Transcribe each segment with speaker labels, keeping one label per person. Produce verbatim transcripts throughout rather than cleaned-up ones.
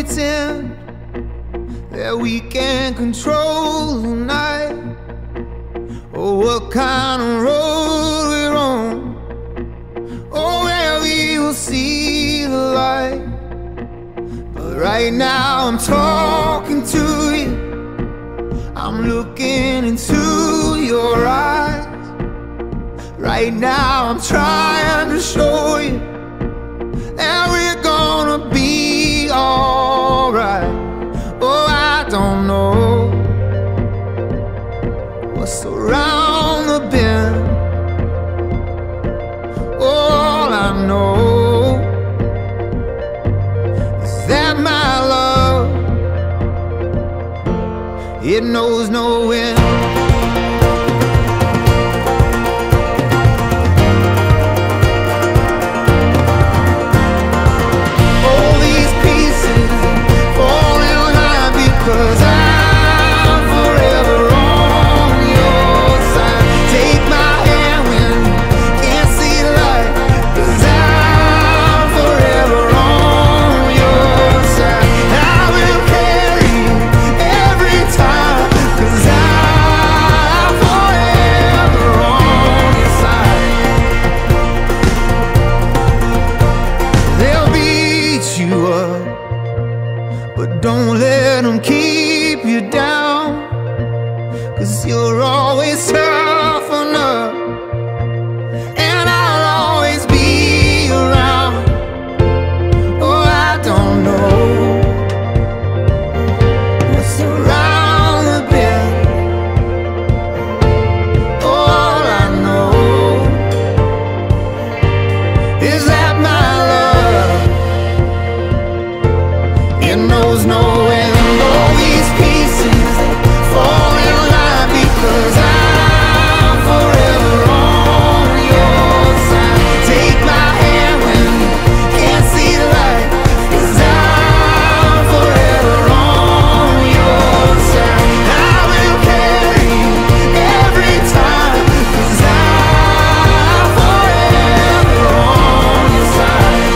Speaker 1: pretend that we can control the night, or what kind of road we're on, or where we will see the light. But right now I'm talking to you, I'm looking into your eyes. Right now I'm trying to show you that we're gonna be alright. Oh, I don't know what's around the bend. All I know is that my love, it knows no end. Cause I'm forever on your side. Take my hand when you can't see the light. Cause I'm forever on your side. I will carry you every time. Cause I'm forever on your side. They'll beat you up, but don't let them keep you down. Cause you're always tough enough, and I'll always be around. Oh, I don't know what's around the bend. All I know is that my love, it knows no end. All these pieces fall in line because I'm forever on your side. Take my hand when you can't see the light. Cause I'm forever on your side. I will carry you every time. Cause I'm forever on your side.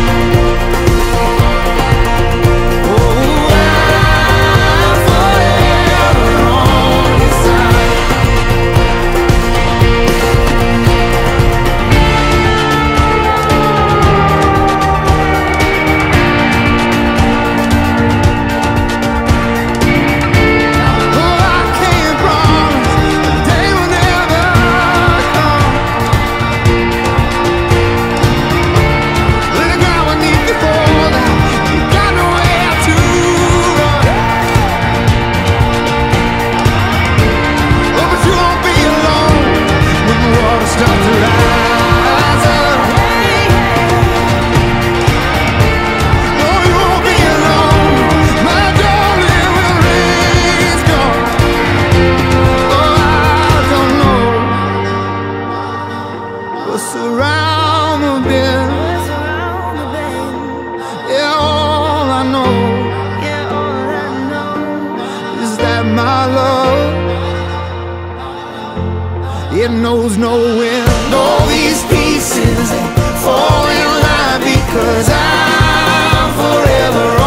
Speaker 1: What's around the bend? Yeah, all I know is that my love, it knows no end. All these pieces fall in line because I'm forever